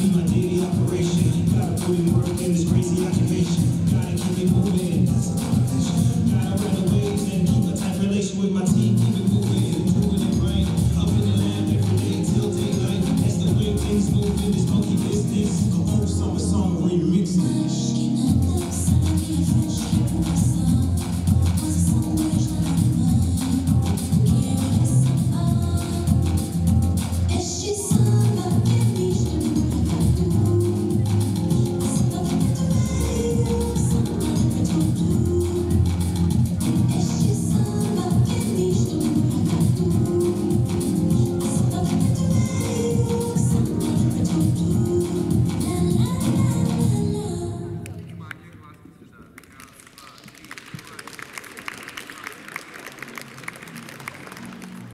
be my daily operation. Gotta put in work in this crazy occupation. Gotta keep it moving. Gotta run away and keep a tight relation with my team. Keep it moving, doing it right. Up in the lab every day till daylight. That's the way things move in this funky business. A whole summer song remixing.